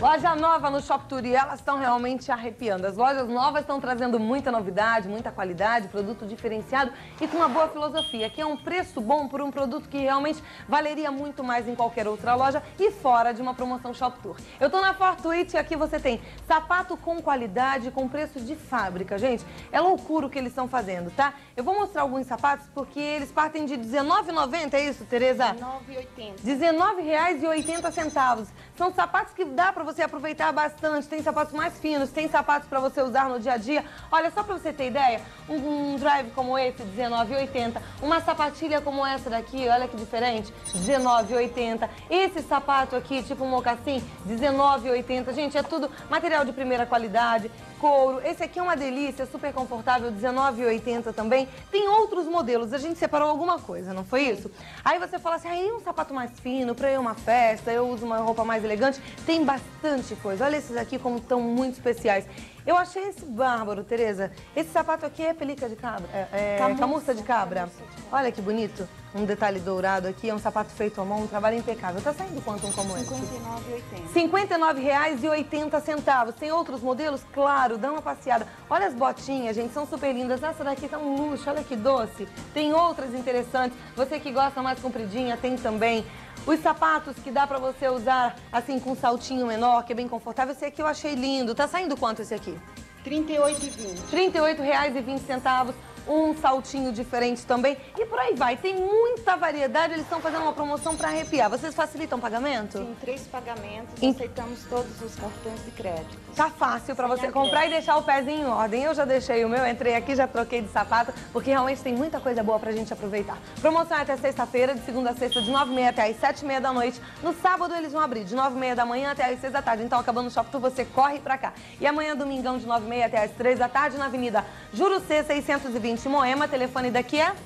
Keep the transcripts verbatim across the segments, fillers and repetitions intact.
Loja nova no Shop Tour e elas estão realmente arrepiando. As lojas novas estão trazendo muita novidade, muita qualidade, produto diferenciado e com uma boa filosofia. Aqui é um preço bom por um produto que realmente valeria muito mais em qualquer outra loja e fora de uma promoção Shop Tour. Eu tô na Fortuit e aqui você tem sapato com qualidade, com preço de fábrica. Gente, é loucura o que eles estão fazendo, tá? Eu vou mostrar alguns sapatos porque eles partem de dezenove reais e noventa centavos, é isso, Tereza? dezenove reais e oitenta centavos. dezenove reais e oitenta centavos. São sapatos que dá pra você aproveitar bastante. Tem sapatos mais finos, tem sapatos pra você usar no dia a dia. Olha, só pra você ter ideia, um, um drive como esse, dezenove reais e oitenta centavos. Uma sapatilha como essa daqui, olha que diferente, dezenove reais e oitenta centavos. Esse sapato aqui, tipo um mocassim, dezenove reais e oitenta centavos. Gente, é tudo material de primeira qualidade, couro. Esse aqui é uma delícia, super confortável, dezenove reais e oitenta centavos também. Tem outros modelos, a gente separou alguma coisa, não foi isso? Aí você fala assim, aí um sapato mais fino, pra ir a uma festa, eu uso uma roupa mais elegante. Tem bastante coisa. Olha esses aqui como estão muito especiais. Eu achei esse bárbaro, Tereza. Esse sapato aqui é pelica de cabra, é, é camurça, camurça de cabra. Camurça de cabra. Olha que bonito. Um detalhe dourado aqui, é um sapato feito à mão, um trabalho impecável. Tá saindo quanto um como esse? cinquenta e nove reais e oitenta centavos. cinquenta e nove reais e oitenta centavos. Tem outros modelos? Claro, dá uma passeada. Olha as botinhas, gente, são super lindas. Essa daqui tá um luxo, olha que doce. Tem outras interessantes. Você que gosta mais compridinha, tem também. Os sapatos que dá pra você usar, assim, com um saltinho menor, que é bem confortável. Esse aqui eu achei lindo. Tá saindo quanto esse aqui? trinta e oito reais e vinte centavos. trinta e oito reais e vinte centavos. Um saltinho diferente também. E por aí vai. Tem muita variedade. Eles estão fazendo uma promoção para arrepiar. Vocês facilitam o pagamento? Sim, três pagamentos. Em... Aceitamos todos os cartões de crédito. Tá fácil para você Sem comprar crédito. e deixar o pezinho em ordem. Eu já deixei o meu, entrei aqui, já troquei de sapato, porque realmente tem muita coisa boa pra gente aproveitar. Promoção é até sexta-feira, de segunda a sexta, de nove e meia até às sete e meia da noite. No sábado eles vão abrir de nove e meia da manhã até às seis da tarde. Então, acabando o Shop Tour, você corre pra cá. E amanhã, domingão, de nove e meia até às três da tarde, na Avenida Jurucê, seiscentos e vinte, Moema. Telefone daqui é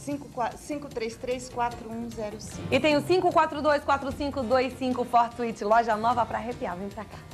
cinco três três, quatro um zero cinco. E tem o cinco quatro dois, quatro cinco dois cinco Fortuit, loja nova pra arrepiar. Vem pra cá.